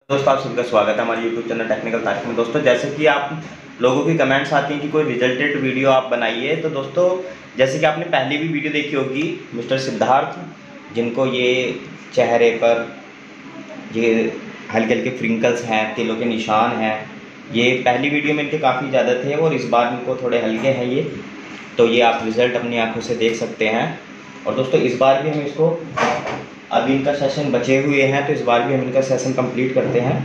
दोस्तों आप सभी का स्वागत है हमारे YouTube चैनल टेक्निकल तारीख में। दोस्तों जैसे कि आप लोगों की कमेंट्स आती हैं कि कोई रिजल्टेड वीडियो आप बनाइए, तो दोस्तों जैसे कि आपने पहले भी वीडियो देखी होगी मिस्टर सिद्धार्थ, जिनको ये चेहरे पर ये हल्के हल्के फ्रिंकल्स हैं, तिलों के निशान हैं। ये पहली वीडियो में इनके काफ़ी ज़्यादा थे और इस बार इनको थोड़े हल्के हैं ये, तो ये आप रिज़ल्ट अपनी आंखों से देख सकते हैं। और दोस्तों इस बार भी हम इसको, अभी इनका सेशन बचे हुए हैं तो इस बार भी हम इनका सेशन कंप्लीट करते हैं।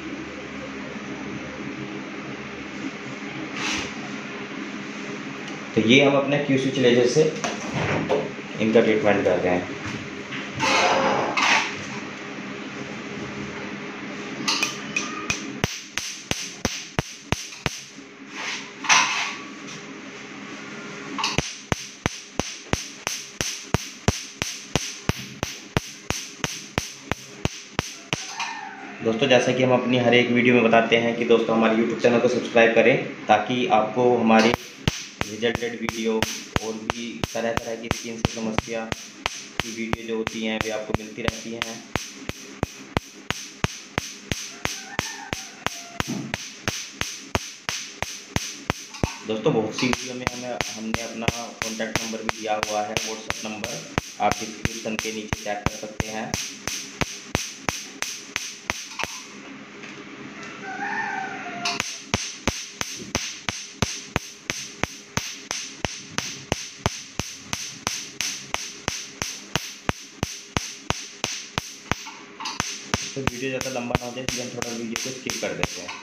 तो ये हम अपने Q-स्विच लेजर से इनका ट्रीटमेंट कर रहे हैं। दोस्तों जैसा कि हम अपनी हर एक वीडियो में बताते हैं कि दोस्तों हमारे YouTube चैनल को सब्सक्राइब करें, ताकि आपको हमारी रिजल्टेड वीडियो और भी तरह तरह की स्किन से समस्या की वीडियो जो होती हैं वे आपको मिलती रहती हैं। दोस्तों बहुत सी वीडियो में हमने अपना कॉन्टैक्ट नंबर भी दिया हुआ है, व्हाट्सएप नंबर आप डिस्क्रिप्शन के नीचे चेक कर सकते हैं। तो वीडियो ज़्यादा लंबा ना हो जाए इसलिए हम थोड़ा वीडियो को स्किप कर देते हैं।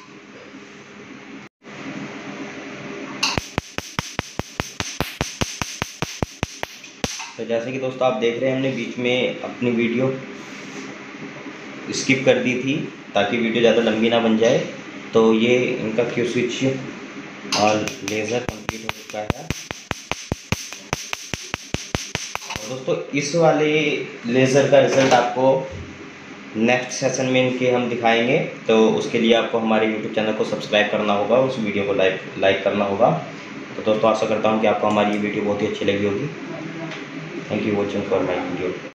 तो जैसे कि दोस्तों आप देख रहे हैं, हमने बीच में अपनी वीडियो स्किप कर दी थी ताकि वीडियो ज़्यादा लंबी ना बन जाए। तो ये इनका Q-स्विच और लेज़र कंप्लीट हो चुका है। और दोस्तों इस वाले लेज़र का रिज़ल्ट आपको नेक्स्ट सेशन में इनके हम दिखाएंगे, तो उसके लिए आपको हमारे YouTube चैनल को सब्सक्राइब करना होगा, उस वीडियो को लाइक करना होगा। तो दोस्तों आशा करता हूँ कि आपको हमारी ये वीडियो बहुत ही अच्छी लगी होगी। Thank you watching for my video.